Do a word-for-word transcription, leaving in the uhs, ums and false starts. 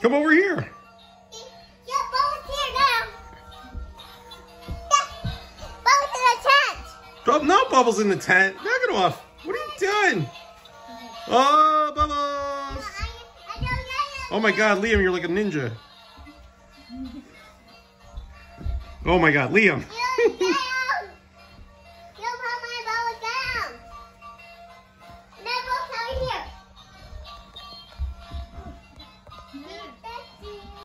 Come over here. Yeah, Bubbles here now. Yeah, Bubbles in the tent. Oh, no Bubbles in the tent. Knock it off. What are you doing? Oh, Bubbles. Oh my God, Liam, you're like a ninja. Oh my God, Liam.